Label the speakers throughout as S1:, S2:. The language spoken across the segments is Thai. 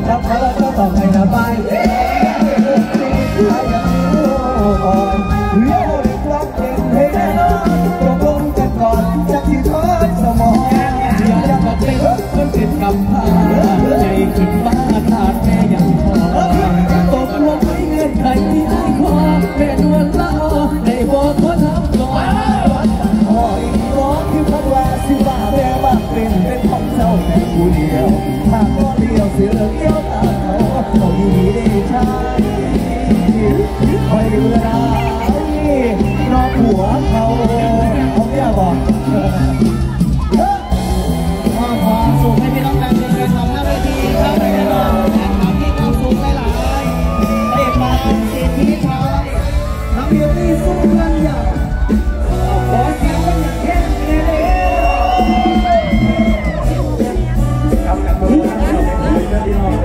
S1: ถ้าพอแล้วก็ต่อไปนะไปเรียกว่ารักเองให้แน่นอนตกลงกันก่อนจากที่ทอดสมองอยากจะเป็นคนติดกับผ้าใจขึ้นบ้าขาดแม่ยังพอตกลงไม่เงื่อนไขที่ให้ขอแม่นวลละได้บอกว่าทำก่อนหอยร้องที่พัดว่าสิว่าแม่บ้านเป็นของเจ้าแต่ผู้เดียวถ้าก็เดียวเสียเลี้ยวตาเขาอยู่ดีได้ใช่คอยดูแลนอกหัวเขาอยากบอกขอส่งให้พี่น้องแฟนเพลงของหน้าเวทีครับไปเลยนะแต่ถามพี่ความสุขหลายๆเด็กมาสิทธิชัยน้ำเดียวนี่สู้กันอย่างขอเสียงกันอย่างแค่นี้เลยทำกันหมดแล้วไม่ได้ดีหรอก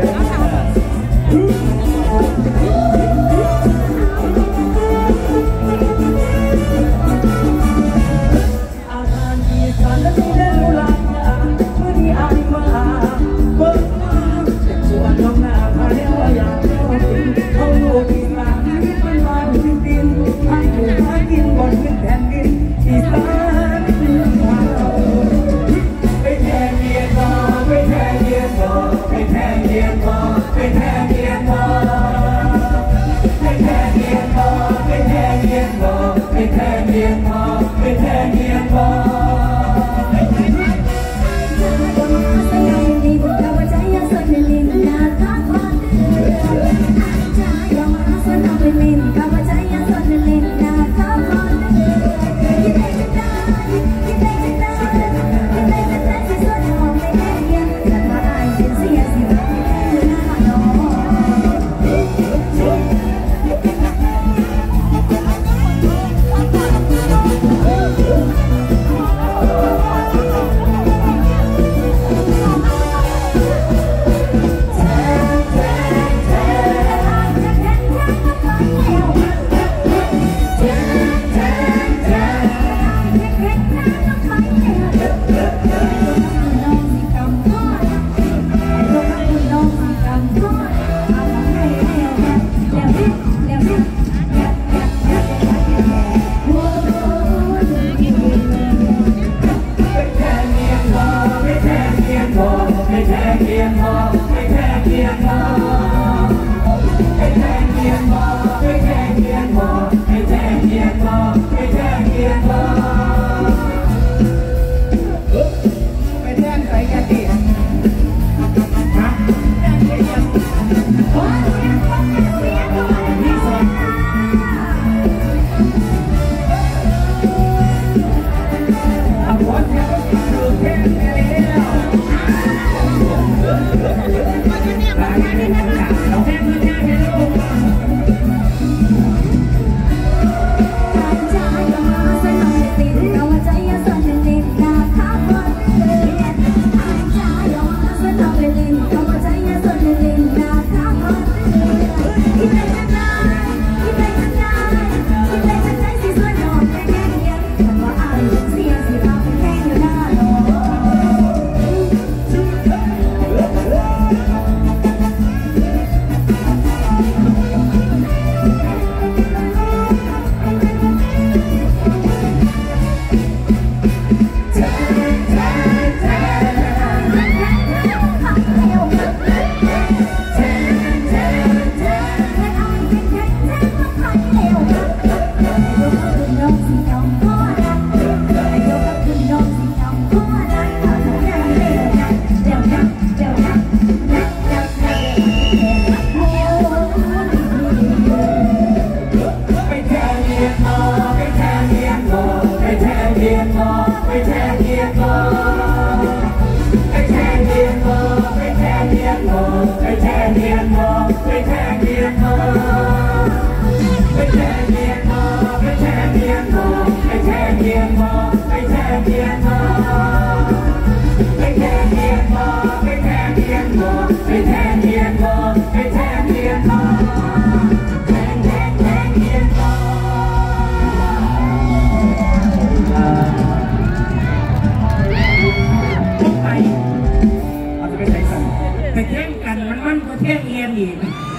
S2: ไปแข่งกันมันก็แข่งเอียนอีก